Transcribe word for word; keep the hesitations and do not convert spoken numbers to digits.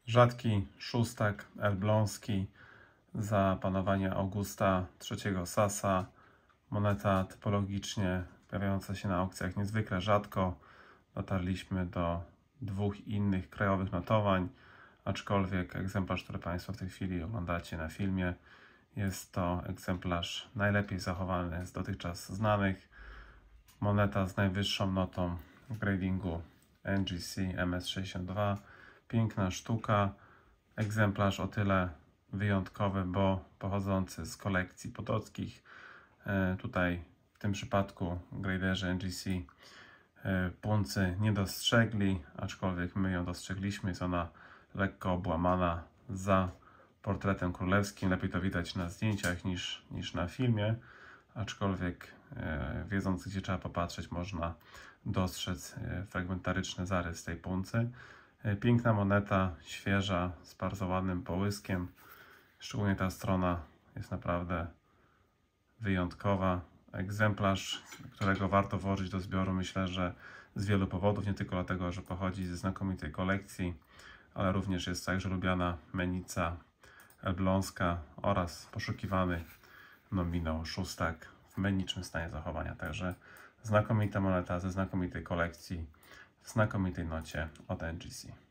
Rzadki szóstak elbląski za panowania Augusta trzeciego Sasa. Moneta typologicznie pojawiająca się na aukcjach niezwykle rzadko. Dotarliśmy do dwóch innych krajowych notowań, aczkolwiek egzemplarz, który Państwo w tej chwili oglądacie na filmie, jest to egzemplarz najlepiej zachowany z dotychczas znanych. Moneta z najwyższą notą w gradingu N G C M S sześćdziesiąt dwa. Piękna sztuka. Egzemplarz o tyle wyjątkowy, bo pochodzący z kolekcji potockich. Tutaj w tym przypadku graderzy N G C puncy nie dostrzegli, aczkolwiek my ją dostrzegliśmy. Jest ona lekko obłamana za portretem królewskim. Lepiej to widać na zdjęciach niż, niż na filmie, aczkolwiek e, wiedząc, gdzie trzeba popatrzeć, można dostrzec e, fragmentaryczny zarys tej puncy. E, piękna moneta, świeża, z bardzo ładnym połyskiem. Szczególnie ta strona jest naprawdę wyjątkowa. Egzemplarz, którego warto włożyć do zbioru, myślę, że z wielu powodów, nie tylko dlatego, że pochodzi ze znakomitej kolekcji, ale również jest także lubiana menica elbląska oraz poszukiwany nominał szóstak w menicznym stanie zachowania. Także znakomita moneta ze znakomitej kolekcji, w znakomitej nocie od N G C.